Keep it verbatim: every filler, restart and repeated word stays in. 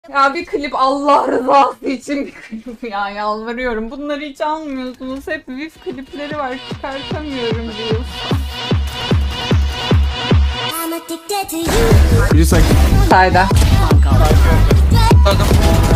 Ya bir klip Allah rızası için bir klip ya, yalvarıyorum. Bunları hiç almıyorsunuz. Hep V I F klipleri var, çıkartamıyorum diyorsun. Bir sak. Sayda. Gördüm.